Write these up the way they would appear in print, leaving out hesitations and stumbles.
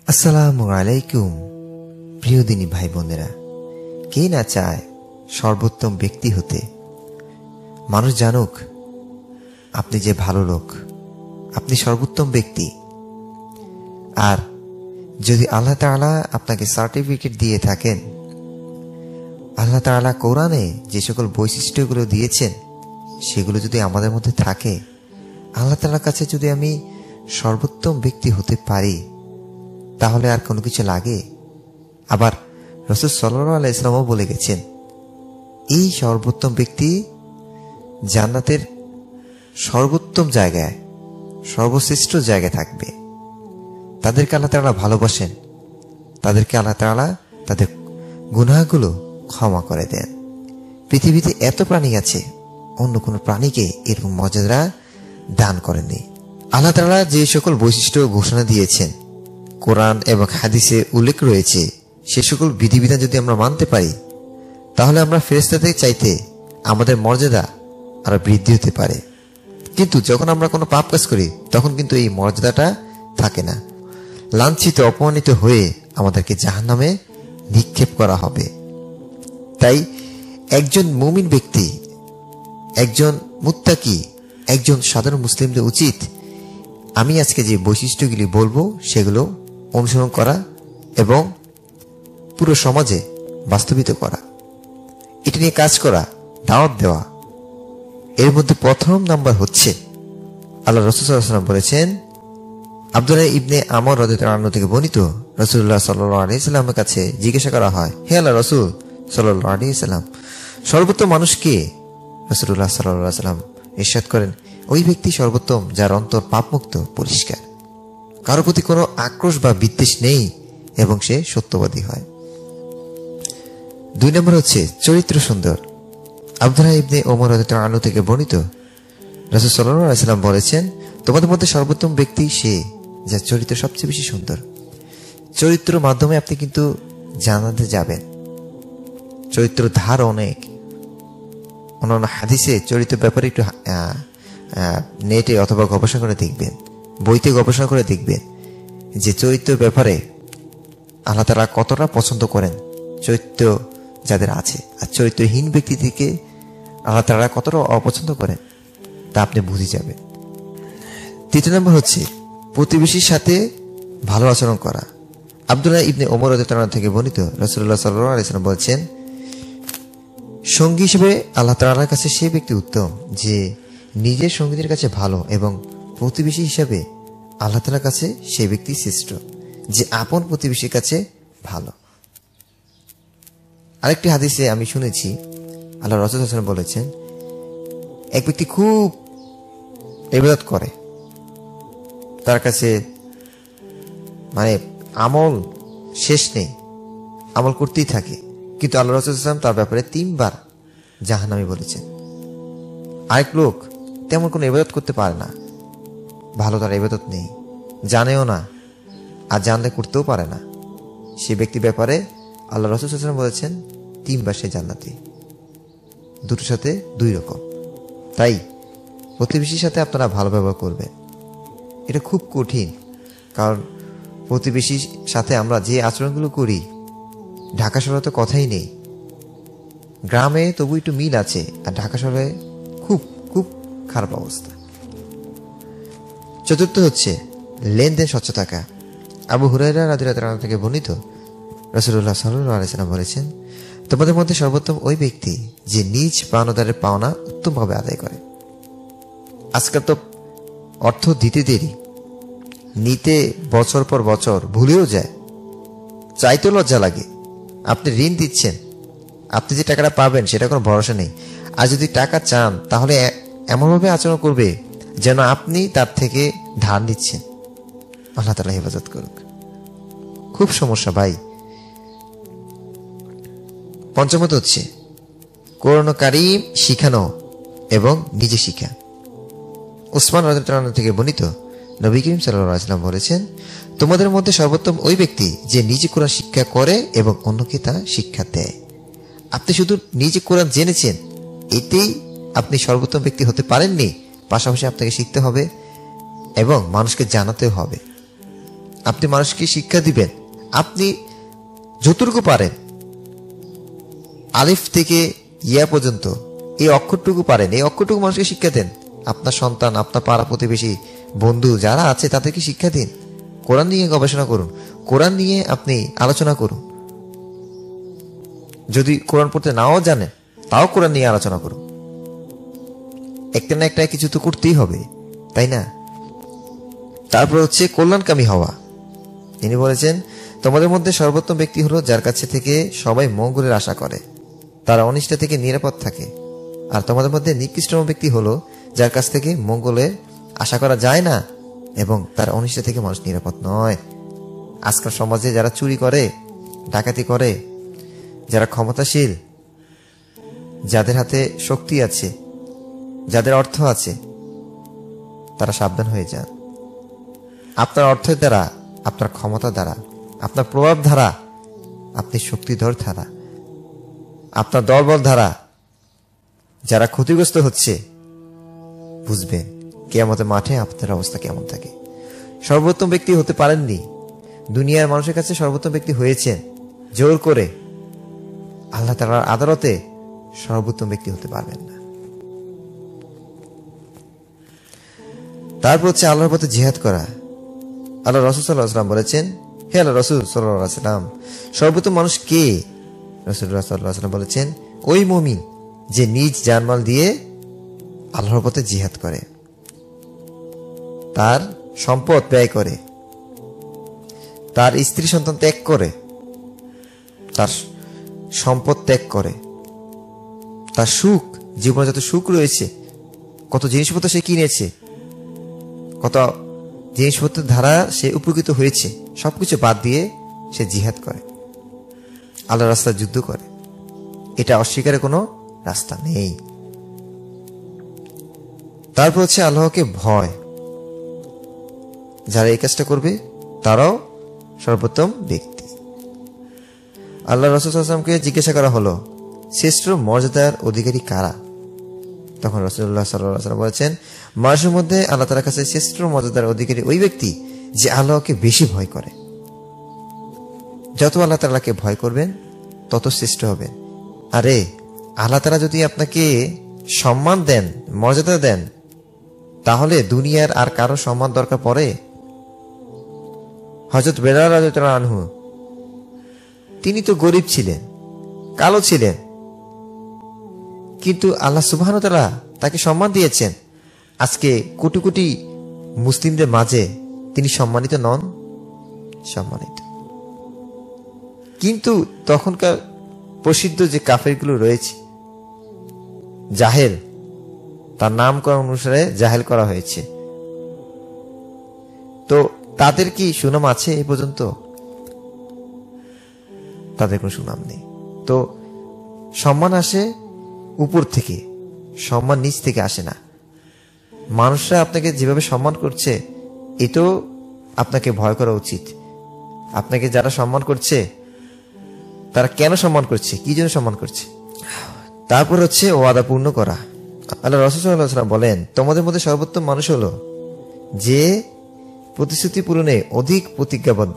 আসসালামু আলাইকুম। প্রিয় দিনী ভাই বোনেরা, কে না চায় সর্বোত্তম ব্যক্তি হতে? মানুষ জানুক আপনি যে ভালো লোক, আপনি সর্বোত্তম ব্যক্তি। আর যদি আল্লাহ তাআলা আপনাকে সার্টিফিকেট দিয়ে থাকেন, আল্লাহ তাআলা কোরআনে যে সকল বৈশিষ্ট্যগুলো দিয়েছেন সেগুলো যদি আমাদের মধ্যে থাকে, আল্লাহ তাআলার কাছে যদি আমি সর্বোত্তম ব্যক্তি হতে পারি, তাহলে আর কোনো কিছু লাগে? আবার রাসূল সাল্লাল্লাহু আলাইহি ওয়াসাল্লামও বলে গেছেন, এই সর্বোত্তম ব্যক্তি জান্নাতের সর্বোত্তম জায়গায়, সর্বশ্রেষ্ঠ জায়গায় থাকবে। তাদেরকে আল্লাহ তাআলা ভালোবাসেন, তাদেরকে আল্লাহ তাআলা তাদের গুনাহগুলো ক্ষমা করে দেন। পৃথিবীতে এত প্রাণী আছে, অন্য কোনো প্রাণীকে এরকম মর্যাদা দান করেননি। আল্লাহ তাআলা যে সকল বৈশিষ্ট্য ঘোষণা দিয়েছেন, কোরআন এবং হাদিসে উল্লেখ রয়েছে, সে সকল বিধিবিধান যদি আমরা মানতে পারি, তাহলে আমরা ফেরেশতাদের চাইতে আমাদের মর্যাদা আরো বৃদ্ধি হতে পারে। কিন্তু যখন আমরা কোনো পাপ কাজ করি, তখন কিন্তু এই মর্যাদাটা থাকে না। লাঞ্ছিত অপমানিত হয়ে আমাদেরকে জাহান্নামে নিক্ষেপ করা হবে। তাই একজন মুমিন ব্যক্তি, একজন মুত্তাকি, একজন সাধারণ মুসলিমদের উচিত আমি আজকে যে বৈশিষ্ট্যগুলি বলবো সেগুলো অনুসরণ করা এবং পুরো সমাজে বাস্তবিত করা, এটা নিয়ে কাজ করা, দাওয়াত দেওয়া। এর মধ্যে প্রথম নাম্বার হচ্ছে, আল্লাহ রাসূল সাল্লাল্লাহু আলাইহি ওয়াসাল্লাম বলেছেন, আব্দুল্লাহ ইবনে আমর রাদিয়াল্লাহু আনহু থেকে বর্ণিত, রাসূলুল্লাহ সাল্লাল্লাহু আলাইহি ওয়াসাল্লামের কাছে জিজ্ঞাসা করা হয়, হে আল্লাহর রাসূল সাল্লাল্লাহু আলাইহি ওয়াসাল্লাম, সর্বোত্তম মানুষ কে? রাসূলুল্লাহ সাল্লাল্লাহু আলাইহি ওয়াসাল্লাম ইরশাদ করেন, ওই ব্যক্তি সর্বোত্তম যার অন্তর পাপমুক্ত, পরিষ্কার, কারো প্রতি কোনো আক্রোশ বা বিদ্বেষ নেই এবং সে সত্যবাদী হয়। 2 নম্বর হচ্ছে চরিত্র সুন্দর। আব্দুল্লাহ ইবনে ওমর রাদিয়াল্লাহু আনহু থেকে বর্ণিত, রাসূল সাল্লাল্লাহু আলাইহি ওয়াসাল্লাম বলেছেন, তোমাদের মধ্যে সর্বোত্তম ব্যক্তি সে যার চরিত্র সবচেয়ে বেশি সুন্দর। চরিত্রের মাধ্যমে আপনি কিন্তু জান্নাতে যাবেন। চরিত্র ধার অনেক। অন্যান্য হাদিসে চরিত্রের ব্যাপারে একটু নেটে অথবা গবেষণা করে দেখবেন, বইতে গবেষণা করে দেখবেন যে চরিত্রের ব্যাপারে আল্লাহ তাআলা কতটা পছন্দ করেন চরিত্র যাদের আছে, আর চরিত্রহীন ব্যক্তি থেকে আল্লাহ তাআলা কতটা অপছন্দ করেন তা আপনি বুঝে যাবেন। 3 নম্বর হচ্ছে প্রতিবেশীর সাথে ভালো আচরণ করা। আব্দুল্লাহ ইবনে ওমর রাদিয়াল্লাহু আনহু থেকে বর্ণিত, রাসূলুল্লাহ সাল্লাল্লাহু আলাইহি ওয়াসাল্লাম বলেছেন, সঙ্গী হিসেবে আল্লাহ তাআলার কাছে সেই ব্যক্তি উত্তম যে নিজের সঙ্গীদের কাছে ভালো, এবং প্রতিবেশী হিসেবে আল্লাহ তাআলার কাছে সেই ব্যক্তি শ্রেষ্ঠ যে আপন প্রতিবেশীর কাছে ভালো। আরেকটি হাদিসে আমি শুনেছি, আল্লাহ রাসূল সাল্লাল্লাহু আলাইহি ওয়াসাল্লাম বলেছেন, এক ব্যক্তি খুব ইবাদত করে, তার কাছে মানে আমল শেষ নেই, আমল করতেই থাকে, কিন্তু আল্লাহ রাসূল সাল্লাল্লাহু আলাইহি ওয়াসাল্লাম তার ব্যাপারে 3 বার জাহান্নামী বলেছেন। আরেক লোক তেমন কোনো ইবাদত করতে পারে না, ভালো তার ইবাদত নেই, জানেও না, আর জানলে করতেও পারে না, সে ব্যক্তির ব্যাপারে আল্লাহ রাসূল সাল্লাল্লাহু আলাইহি ওয়াসাল্লাম বলেছেন 3 বার সে জান্নাতি। দুটোর সাথে 2 রকম। তাই প্রতিবেশীর সাথে আপনারা ভালো ব্যবহার করবেন। এটা খুব কঠিন, কারণ প্রতিবেশীর সাথে আমরা যে আচরণগুলো করি, ঢাকা শহরে তো কথাই নেই, গ্রামে তবু একটু মিল আছে, আর ঢাকা শহরে খুব খুব খারাপ অবস্থা। 4 হচ্ছে লেনদেন স্বচ্ছ থাকা। আবু হুরায়রা রাদিয়াল্লাহু আনহু থেকে বর্ণিত, রাসূলুল্লাহ সাল্লাল্লাহু আলাইহি ওয়াসাল্লাম বলেছেন, তোমাদের মধ্যে সর্বোত্তম ওই ব্যক্তি যে নিজ পাওনাদারের পাওনা উত্তমভাবে আদায় করে। আজকাল তো অর্থ দিতে দেরি, নিতে বছর পর বছর ভুলেও যায়, চাইতে লজ্জা লাগে। আপনি ঋণ দিচ্ছেন, আপনি যে টাকাটা পাবেন সেটা কোনো ভরসা নেই। আর যদি টাকা চান, তাহলে এমনভাবে আচরণ করবে যেন আপনি তার থেকে ধার নিচ্ছেন। আল্লাহ তাআলা হেফাজত করুক। খুব সমস্যা ভাই। 5 হচ্ছে কোরআন কারীম শিখানো এবং নিজে শিখা। উসমান রাদিয়াল্লাহু আনহু থেকে বর্ণিত, নবী করিম সাল্লাল্লাহু আলাইহি ওয়াসাল্লাম বলেছেন, তোমাদের মধ্যে সর্বোত্তম ওই ব্যক্তি যে নিজে কোরআন শিক্ষা করে এবং অন্যকে তা শিক্ষা দেয়। আপনি শুধু নিজে কোরআন জেনেছেন, এতেই আপনি সর্বোত্তম ব্যক্তি হতে পারেননি, পাশাপাশি আপনাকে শিখতে হবে এবং মানুষকে জানাতেও হবে। আপনি মানুষকে শিক্ষা দিবেন, আপনি যতটুকু পারেন, আলিফ থেকে ইয়া পর্যন্ত এই অক্ষরটুকু পারেন, এই অক্ষরটুকু মানুষকে শিক্ষা দেন। আপনার সন্তান, আপনার পাড়া প্রতিবেশী, বন্ধু যারা আছে তাদেরকে শিক্ষা দিন। কোরআন নিয়ে গবেষণা করুন, কোরআন নিয়ে আপনি আলোচনা করুন। যদি কোরআন পড়তে নাও জানেন তাও কোরআন নিয়ে আলোচনা করুন। একটা না একটা কিছু তো করতেই হবে, তাই না? তারপর হচ্ছে কল্যাণকামী হওয়া। তিনি বলেছেন, তোমাদের মধ্যে সর্বোত্তম ব্যক্তি হলো যার কাছে থেকে সবাই মঙ্গলের আশা করে, তারা অনিষ্ট থেকে নিরাপদ থাকে। আর তোমাদের মধ্যে নিকৃষ্টতম ব্যক্তি হলো যার কাছ থেকে মঙ্গলের আশা করা যায় না এবং তার অনিষ্ট থেকে মানুষ নিরাপদ নয়। আজকাল সমাজে যারা চুরি করে, ডাকাতি করে, যারা ক্ষমতাশীল, যাদের হাতে শক্তি আছে, যাদের অর্থ আছে, তারা সাবধান হয়ে যান। আপনার অর্থের দ্বারা, আপনার ক্ষমতা দ্বারা, আপনার প্রভাব দ্বারা, আপনি শক্তিধর দ্বারা, আপনার দলবল দ্বারা যারা ক্ষতিগ্রস্ত হচ্ছে, বুঝবেন কিয়ামতের মাঠে আপনার অবস্থা কেমন থাকে। সর্বোত্তম ব্যক্তি হতে পারেননি, দুনিয়ার মানুষের কাছে সর্বোত্তম ব্যক্তি হয়েছেন জোর করে, আল্লাহ তাআলার আদালতে সর্বোত্তম ব্যক্তি হতে পারবেন না। তারপর হচ্ছে আল্লাহর পথে জিহাদ করা। আল্লাহ রাসূল সাল্লাল্লাহু আলাইহি ওয়াসাল্লাম বলেছেন, হে আল্লাহ রাসূল সাল্লাল্লাহু আলাইহি ওয়াসাল্লাম, সর্বোত্তম মানুষ কে? রাসূলুল্লাহ সাল্লাল্লাহু আলাইহি ওয়াসাল্লাম বলেছেন, ওই মুমিন যে নিজ জানমাল দিয়ে আল্লাহর পথে জিহাদ করে, তার সম্পদ ব্যয় করে, তার স্ত্রী সন্তান ত্যাগ করে, তার সম্পদ ত্যাগ করে, তার সুখ, জীবনে যত সুখ রয়েছে, কত জিনিসপত্র সে কিনেছে, কত জিনিসপত্রের দ্বারা সে উপকৃত হয়েছে, সবকিছু বাদ দিয়ে সে জিহাদ করে, আল্লাহর রাস্তায় যুদ্ধ করে। এটা অস্বীকারের কোনো রাস্তা নেই। তারপর হচ্ছে আল্লাহকে ভয়। যারা এই কাজটা করবে তারাও সর্বোত্তম ব্যক্তি। আল্লাহ রাসূল সাল্লাল্লাহু আলাইহি ওয়াসাল্লামকে জিজ্ঞাসা করা হলো, শ্রেষ্ঠ মর্যাদার অধিকারী কারা? তখন রাসূলুল্লাহ সাল্লাল্লাহু আলাইহি ওয়াসাল্লাম বলেছেন, মানুষের মধ্যে আল্লাহ তাআলার কাছে শ্রেষ্ঠ মর্যাদার অধিকারী ওই ব্যক্তি যে আল্লাহকে বেশি ভয় করে। যত আল্লাহ তাআলাকে ভয় করবেন তত শ্রেষ্ঠ হবেন। আরে আল্লাহ তাআলা যদি আপনাকে সম্মান দেন, মর্যাদা দেন, তাহলে দুনিয়ার আর কারো সম্মান দরকার পড়ে? হযরত বেলাল রাদিয়াল্লাহু আনহু, তিনি তো গরীব ছিলেন, কালো ছিলেন, কিন্তু আল্লাহ সুবহানাহু ওয়া তাআলা তাকে সম্মান দিয়েছেন। আজকে কোটি কোটি মুসলিমদের মাঝে তিনি সম্মানিত নন? সম্মানিত। কিন্তু তখনকার প্রসিদ্ধ যে কাফেরগুলো রয়েছে, জাহেল, তার নামকরণ অনুসারে জাহেল করা হয়েছে, তো তাদের কি সুনাম আছে? এ পর্যন্ত তাদের কোনো সুনাম নেই। তো সম্মান আসে উপর থেকে, সম্মান নিচ থেকে আসে না। মানুষরা আপনাকে যেভাবে সম্মান করছে, এটাও আপনাকে ভয় করা উচিত। আপনাকে যারা সম্মান করছে তারা কেন সম্মান করছে, কি জন্য সম্মান করছে? তারপর হচ্ছে ওয়াদা পূর্ণ করা। আল্লাহ রাসূল সাল্লাল্লাহু আলাইহি ওয়াসাল্লাম বলেন, তোমাদের মধ্যে সর্বোত্তম মানুষ হলো যে প্রতিশ্রুতি পূরণে অধিক প্রতিজ্ঞাবদ্ধ,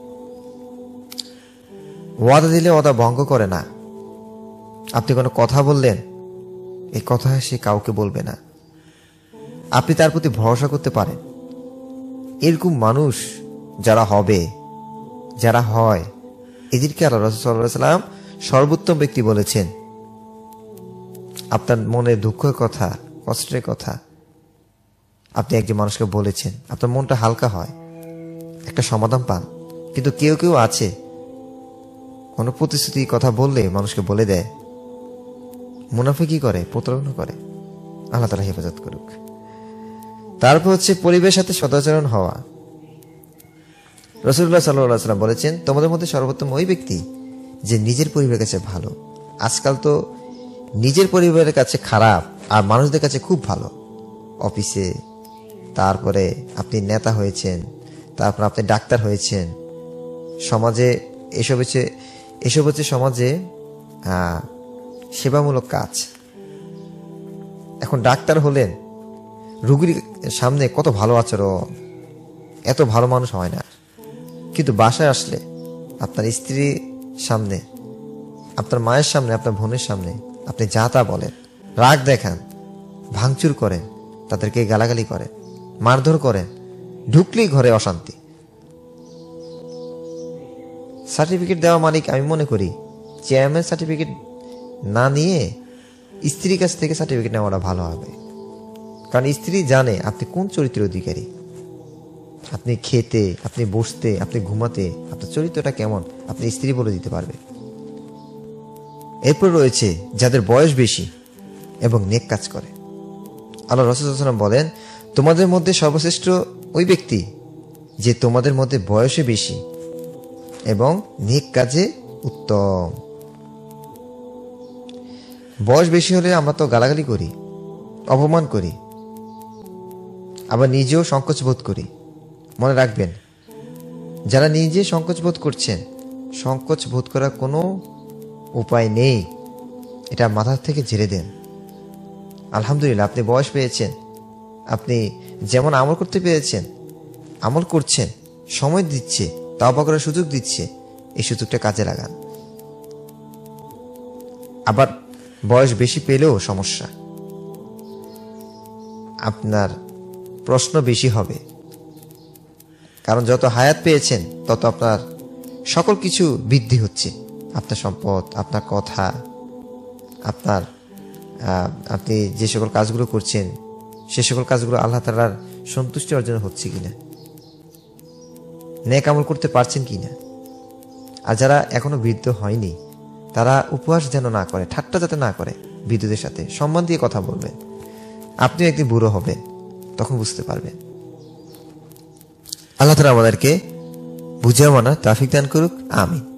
ওয়াদা দিলে ওয়াদা ভঙ্গ করে না। আপনি কোনো কথা বললেন, এই কথা সে কাউকে বলবে না, আপনি তার প্রতি ভরসা করতে পারেন। এরকম মানুষ যারা হবে, যারা হয়, এদেরকে আল্লাহ রাসূল সাল্লাল্লাহু আলাইহি ওয়াসাল্লাম সর্বোত্তম ব্যক্তি বলেছেন। আপনার মনে দুঃখের কথা, কষ্টের কথা আপনি একজন মানুষকে বলেছেন, আপনার মনটা হালকা হয়, একটা সমাধান পান। কিন্তু কেউ কেউ আছে, কোনো প্রতিশ্রুতি কথা বললে মানুষকে বলে দেয়, মুনাফিকি করে, প্রতারণা করে। আল্লাহ তাআলা হেফাজত করুক। তারপর হচ্ছে পরিবেশের সাথে সদাচরণ হওয়া। রাসূলুল্লাহ সাল্লাল্লাহু আলাইহি ওয়াসাল্লাম বলেছেন, তোমাদের মধ্যে সর্বোত্তম ওই ব্যক্তি যে নিজের পরিবারের কাছে ভালো। আজকাল তো নিজের পরিবারের কাছে খারাপ আর মানুষদের কাছে খুব ভালো। অফিসে, তারপরে আপনি নেতা হয়েছেন, তারপর আপনি ডাক্তার হয়েছেন, সমাজে এসব হচ্ছে সমাজে সেবামূলক কাজ। এখন ডাক্তার হলেন, রোগীর সামনে কত ভালো আচরণ, এত ভালো মানুষ হয় না। কিন্তু বাসায় আসলে আপনার স্ত্রীর সামনে, আপনার মায়ের সামনে, আপনার বোনের সামনে আপনি যা তা বলেন, রাগ দেখান, ভাঙচুর করেন, তাদেরকে গালাগালি করেন, মারধর করেন, ঢুকলেই ঘরে অশান্তি। সার্টিফিকেট দেওয়া মালিক আমি মনে করি চেয়ারম্যান সার্টিফিকেট না নিয়ে স্ত্রীর কাছ থেকে সার্টিফিকেট নেওয়াটা ভালো হবে। কারণ স্ত্রী জানে আপনি কোন চরিত্রের অধিকারী। আপনি খেতে, আপনি বসতে, আপনি ঘুমাতে, আপনার চরিত্রটা কেমন আপনি স্ত্রী বলে দিতে পারবে। এরপর রয়েছে যাদের বয়স বেশি এবং নেক কাজ করে। আল্লাহ রাসূল সাল্লাল্লাহু আলাইহি ওয়াসাল্লাম বলেন, তোমাদের মধ্যে সর্বশ্রেষ্ঠ ওই ব্যক্তি যে তোমাদের মধ্যে বয়সে বেশি এবং নেক কাজে উত্তম। বয়স বেশি হলে আমরা তো গালাগালি করি, অপমান করি, আবার নিজেও সংকোচ বোধ করি। মনে রাখবেন, যারা নিজে সংকোচ বোধ করছেন, সংকোচ বোধ করার কোনো উপায় নেই, এটা মাথা থেকে ঝেড়ে দেন। আলহামদুলিল্লাহ, আপনি বয়স পেয়েছেন, আপনি যেমন আমল করতে পেরেছেন, আমল করছেন, সময় দিচ্ছে, তাওবা করার সুযোগ দিচ্ছে, এই সুযোগটা কাজে লাগান। আবার বয়স বেশি পেলেও সমস্যা, আপনার প্রশ্ন বেশি হবে। কারণ যত হায়াত পেয়েছেন তত আপনার সকল কিছু বৃদ্ধি হচ্ছে, আপনার সম্পদ, আপনার কথা, আপনার আপনি যে সকল কাজগুলো করছেন সে সকল কাজগুলো আল্লাহ তাআলার সন্তুষ্টি অর্জন হচ্ছে কিনা, নেক আমল করতে পারছেন কিনা। আর যারা এখনো বৃদ্ধ হয়নি তারা উপহাস যেন না করে, ঠাট্টা যাতে না করে, বৃদ্ধদের সাথে সম্মান দিয়ে কথা বলবেন। আপনিও একদিন বুড়ো হবেন, তখন বুঝতে পারবেন। আল্লাহ তাআলা আমাদেরকে বুঝিয়ে মানার তৌফিক দান করুক, আমিন।